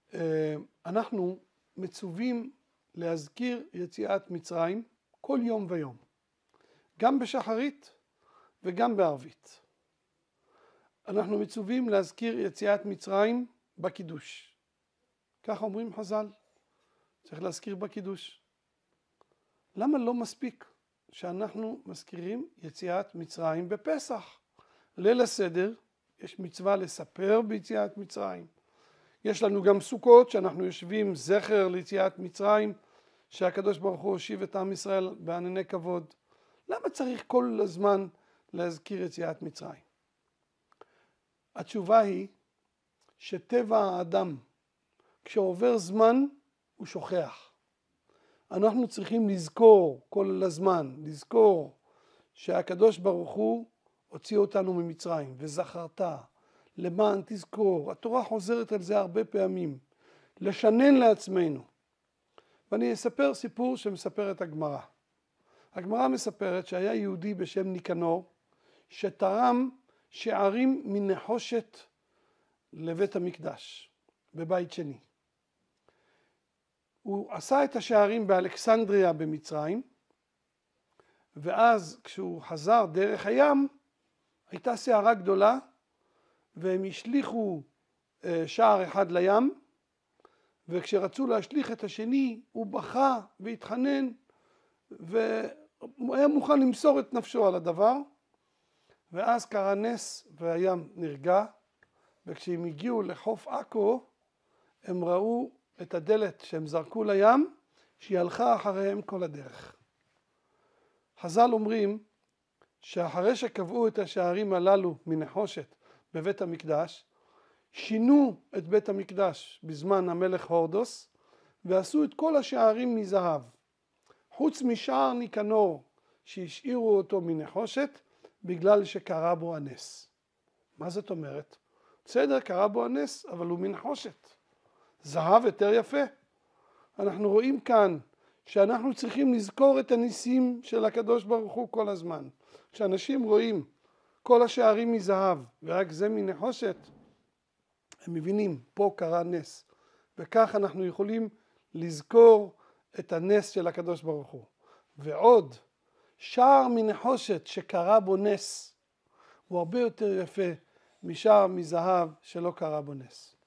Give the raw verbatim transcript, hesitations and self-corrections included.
אנחנו מצווים להזכיר יציאת מצרים כל יום ויום, גם בשחרית וגם בערבית. אנחנו מצווים להזכיר יציאת מצרים בקידוש. כך אומרים חז"ל, צריך להזכיר בקידוש. למה לא מספיק שאנחנו מזכירים יציאת מצרים בפסח? ליל הסדר יש מצווה לספר ביציאת מצרים. יש לנו גם סוכות שאנחנו יושבים זכר ליציאת מצרים, שהקדוש ברוך הוא הושיב את עם ישראל בענני כבוד. למה צריך כל הזמן להזכיר יציאת מצרים? התשובה היא שטבע האדם, כשעובר זמן הוא שוכח. אנחנו צריכים לזכור כל הזמן, לזכור שהקדוש ברוך הוא הוציא אותנו ממצרים, וזכרת, למען תזכור. התורה חוזרת על זה הרבה פעמים, לשנן לעצמנו. ואני אספר סיפור שמספרת הגמרא. הגמרא מספרת שהיה יהודי בשם ניקנור, שתרם שערים מנחושת לבית המקדש, בבית שני. הוא עשה את השערים באלכסנדריה במצרים, ואז כשהוא חזר דרך הים, הייתה סערה גדולה, והם השליחו שער אחד לים, וכשרצו להשליך את השני, הוא בכה והתחנן, והיה מוכן למסור את נפשו על הדבר, ואז קרה נס והים נרגע, וכשהם הגיעו לחוף עכו, הם ראו את הדלת שהם זרקו לים, שהיא הלכה אחריהם כל הדרך. חז"ל אומרים שאחרי שקבעו את השערים הללו מנחושת בבית המקדש, שינו את בית המקדש בזמן המלך הורדוס, ועשו את כל השערים מזהב. חוץ משער ניקנור שהשאירו אותו מנחושת, בגלל שקרה בו הנס. מה זאת אומרת? בסדר, קרה בו הנס, אבל הוא מנחושת. זהב יותר יפה. אנחנו רואים כאן שאנחנו צריכים לזכור את הניסים של הקדוש ברוך הוא כל הזמן. כשאנשים רואים כל השערים מזהב ורק זה מנחושת, הם מבינים, פה קרה נס. וכך אנחנו יכולים לזכור את הנס של הקדוש ברוך הוא. ועוד, שער מנחושת שקרה בו נס, הוא הרבה יותר יפה משער מזהב שלא קרה בו נס.